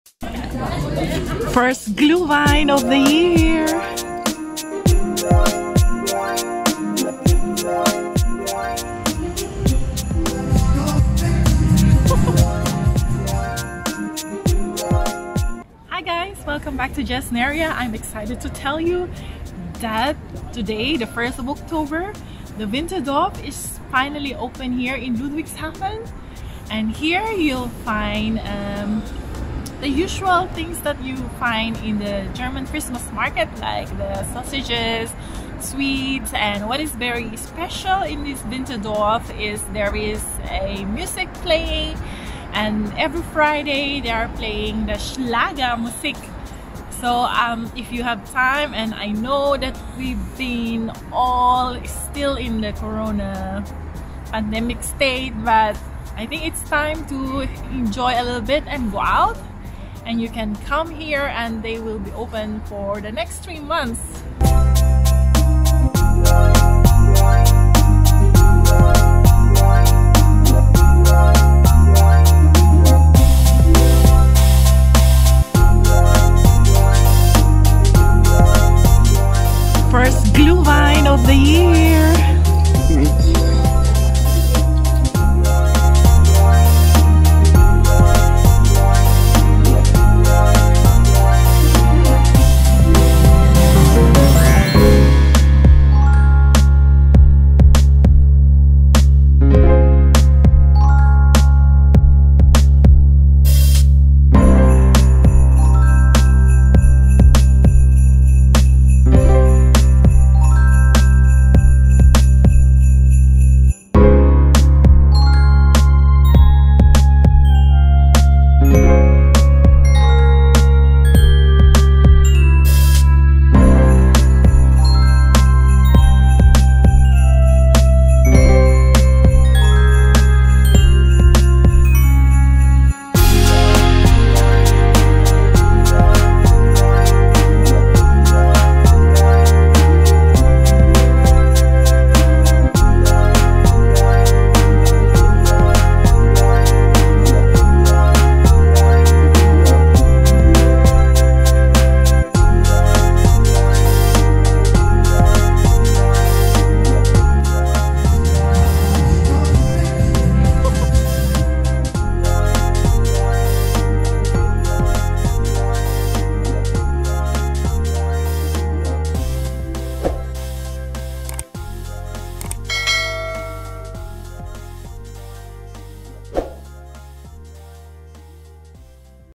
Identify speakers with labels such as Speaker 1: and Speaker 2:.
Speaker 1: First Glühwein of the year. Hi guys, welcome back to Jesneria. I'm excited to tell you that today, the 1st of October, the Winterdorf is finally open here in Ludwigshafen. And here you'll find the usual things that you find in the German Christmas market, like the sausages, sweets, and what is very special in this Winterdorf is there is a music playing, and every Friday they are playing the Schlagermusik. So if you have time, and I know that we've been all still in the corona pandemic state, but I think it's time to enjoy a little bit and go out. And you can come here, and they will be open for the next 3 months.